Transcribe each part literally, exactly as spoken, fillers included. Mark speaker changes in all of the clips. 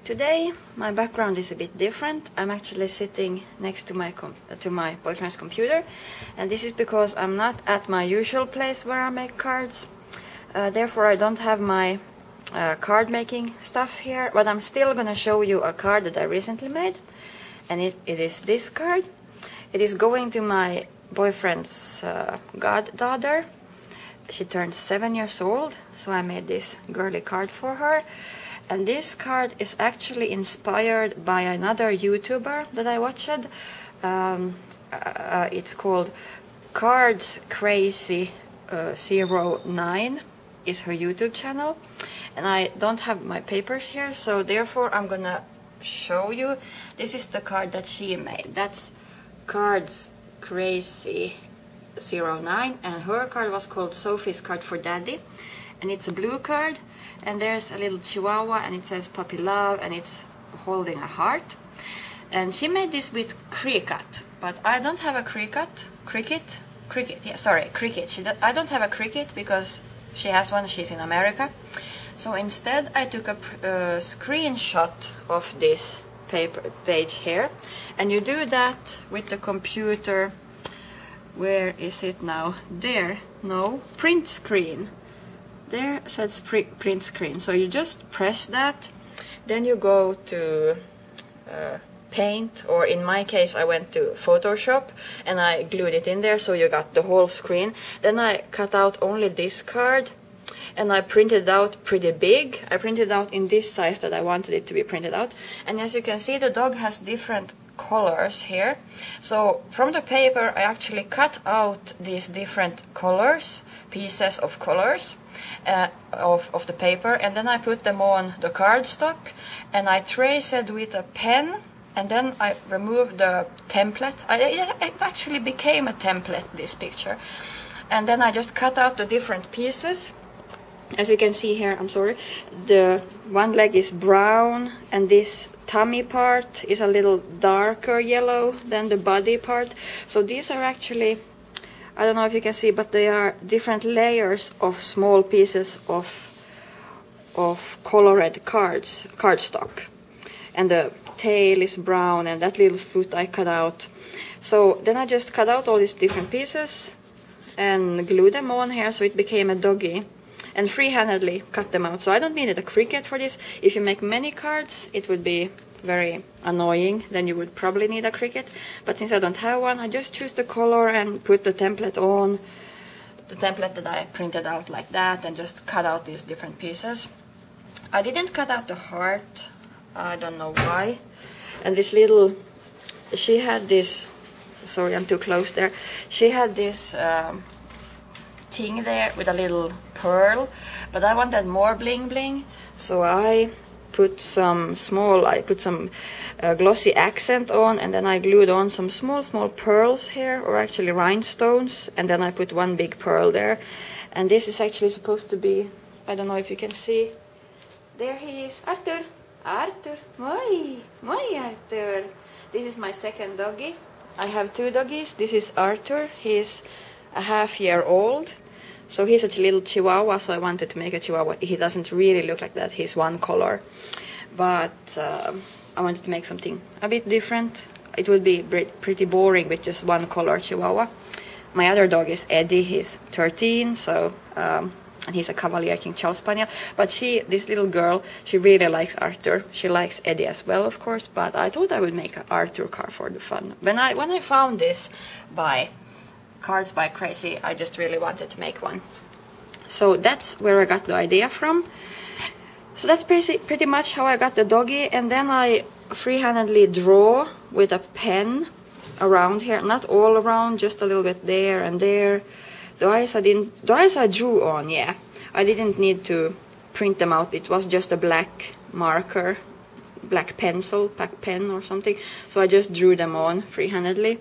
Speaker 1: Today my background is a bit different. I'm actually sitting next to my com to my boyfriend's computer, and this is because I'm not at my usual place where I make cards. Uh, therefore I don't have my uh, card making stuff here, but I'm still gonna show you a card that I recently made, and it, it is this card. It is going to my boyfriend's uh, goddaughter. She turned seven years old, so I made this girly card for her. And this card is actually inspired by another YouTuber that I watched. Um, uh, it's called Cards Crazy uh, zero nine is her YouTube channel. And I don't have my papers here, so therefore I'm gonna show you. This is the card that she made. That's Cards Crazy zero nine, and her card was called Sophie's Card for Daddy. And it's a blue card, and there's a little chihuahua, and it says puppy love, and it's holding a heart. And she made this with Cricut, but I don't have a Cricut. Cricut? Cricut, yeah, sorry, Cricut. She I don't have a Cricut because she has one, she's in America. So instead I took a uh, screenshot of this paper page here, and you do that with the computer. Where is it now? There, no, print screen. There says print screen, so you just press that, then you go to uh, Paint, or in my case I went to Photoshop and I glued it in there, so you got the whole screen. Then I cut out only this card and I printed it out pretty big. I printed it out in this size that I wanted it to be printed out, and as you can see the dog has different colors here. So from the paper I actually cut out these different colors, pieces of colors uh, of, of the paper, and then I put them on the cardstock and I traced it with a pen, and then I removed the template. I, it actually became a template, this picture, and then I just cut out the different pieces. As you can see here, I'm sorry, the one leg is brown, and this tummy part is a little darker yellow than the body part. So these are actually, I don't know if you can see, but they are different layers of small pieces of of colored cards, cardstock. And the tail is brown, and that little foot I cut out. So then I just cut out all these different pieces and glued them on here, so it became a doggy. And free-handedly cut them out. So I don't need a Cricut for this. If you make many cards, it would be very annoying. Then you would probably need a Cricut. But since I don't have one, I just choose the color and put the template on. The template that I printed out like that, and just cut out these different pieces. I didn't cut out the heart. I don't know why. And this little, she had this, sorry I'm too close there. She had this um, thing there with a little pearl, but I wanted more bling bling, so I put some small, I put some uh, glossy accent on, and then I glued on some small small pearls here, or actually rhinestones, and then I put one big pearl there. And this is actually supposed to be, I don't know if you can see, there he is, Arthur, Arthur, moi, moi Arthur. This is my second doggy. I have two doggies. This is Arthur, he's a half year old. So he's a little chihuahua, so I wanted to make a chihuahua. He doesn't really look like that, he's one color. But uh, I wanted to make something a bit different. It would be pretty boring with just one color chihuahua. My other dog is Eddie, he's thirteen, so um, and he's a Cavalier King Charles Spaniel. But she, this little girl, she really likes Arthur. She likes Eddie as well, of course, but I thought I would make an Arthur card for the fun. When I, when I found this by Cards by Crazy, I just really wanted to make one. So that's where I got the idea from. So that's pretty, pretty much how I got the doggy, and then I free-handedly draw with a pen around here, not all around, just a little bit there and there. The eyes I didn't, the eyes I drew on, yeah. I didn't need to print them out, it was just a black marker, black pencil, black pen or something. So I just drew them on free-handedly.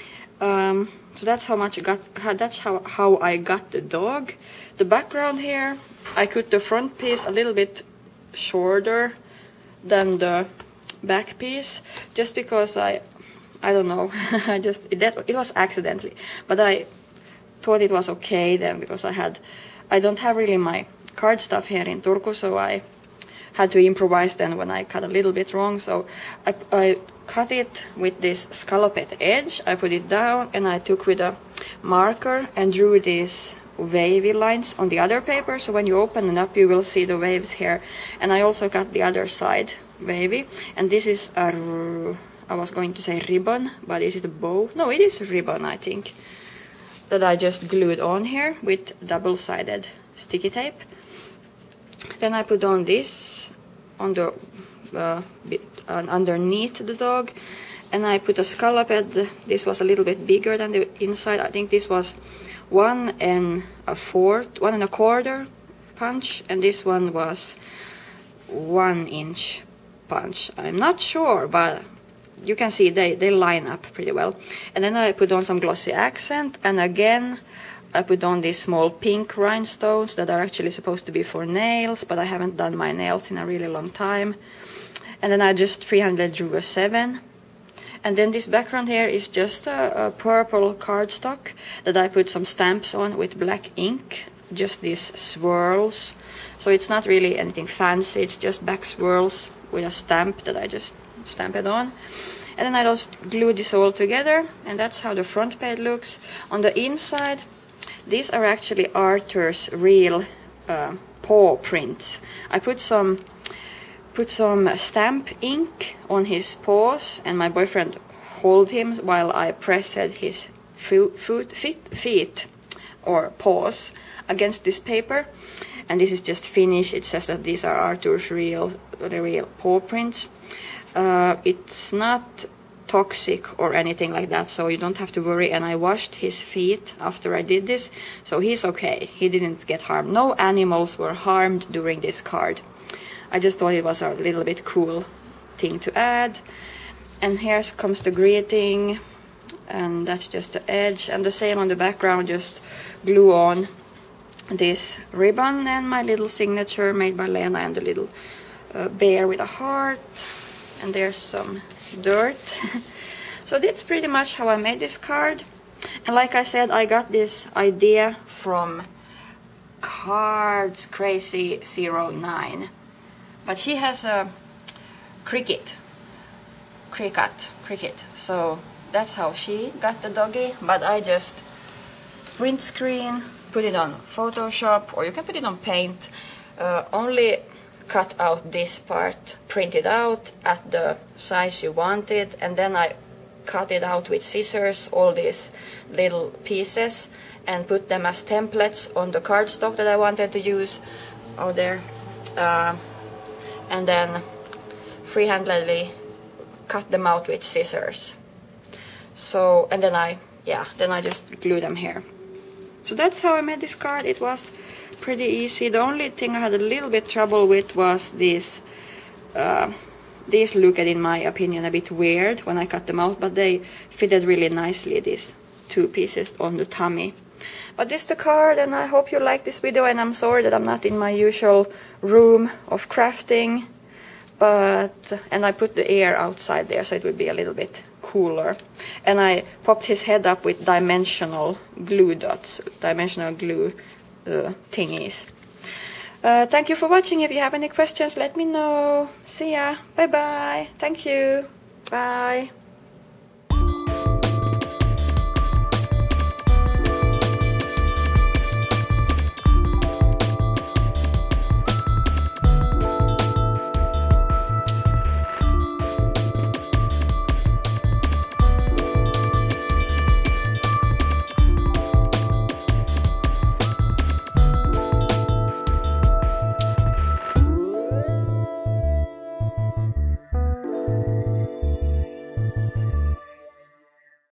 Speaker 1: Um, So that's how much I got. That's how how I got the dog. The background here, I cut the front piece a little bit shorter than the back piece, just because I, I don't know. I just it, that it was accidentally, but I thought it was okay then, because I had, I don't have really my card stuff here in Turku, so I had to improvise then when I cut a little bit wrong. So I, I cut it with this scalloped edge. I put it down and I took with a marker and drew these wavy lines on the other paper. So when you open it up, you will see the waves here. And I also cut the other side wavy. And this is a, I was going to say ribbon, but is it a bow? No, it is a ribbon, I think, that I just glued on here with double-sided sticky tape. Then I put on this on the uh, bit, uh, underneath the dog, and I put a scalloped. This was a little bit bigger than the inside. I think this was one and a fourth, one and a quarter punch, and this one was one inch punch. I'm not sure, but you can see they they line up pretty well. And then I put on some glossy accent, and again I put on these small pink rhinestones that are actually supposed to be for nails, but I haven't done my nails in a really long time. And then I just freehand drew a seven. And then this background here is just a, a purple cardstock that I put some stamps on with black ink, just these swirls. So it's not really anything fancy, it's just back swirls with a stamp that I just stamped it on. And then I just glued this all together, and that's how the front page looks. On the inside, these are actually Arthur's real uh, paw prints. I put some put some stamp ink on his paws, and my boyfriend held him while I pressed his foot, foot, feet, feet or paws against this paper. And this is just finished. It says that these are Arthur's real, the real paw prints. Uh, it's not toxic or anything like that, so you don't have to worry. And I washed his feet after I did this, so he's okay. He didn't get harmed. No animals were harmed during this card. I just thought it was a little bit cool thing to add. And here comes the greeting, and that's just the edge, and the same on the background. Just glue on this ribbon and my little signature made by Lena, and the little uh, bear with a heart. And there's some dirt. So that's pretty much how I made this card. And like I said, I got this idea from Cards Crazy zero nine. But she has a cricket. Cricket. Cricket. So that's how she got the doggy. But I just print screen, put it on Photoshop, or you can put it on Paint. Uh, only cut out this part, print it out at the size you want it, and then I cut it out with scissors, all these little pieces, and put them as templates on the cardstock that I wanted to use. Oh, there. Uh, and then freehandedly cut them out with scissors. So, and then I, yeah, then I just glue them here. So that's how I made this card. It was pretty easy. The only thing I had a little bit trouble with was these uh, these looked, in my opinion, a bit weird when I cut them out, but they fitted really nicely, these two pieces on the tummy. But this is the card, and I hope you like this video, and I'm sorry that I'm not in my usual room of crafting, but and I put the air outside there so it would be a little bit cooler. And I popped his head up with dimensional glue dots, dimensional glue Uh, thingies. Uh, thank you for watching. If you have any questions, let me know. See ya. Bye bye. Thank you. Bye.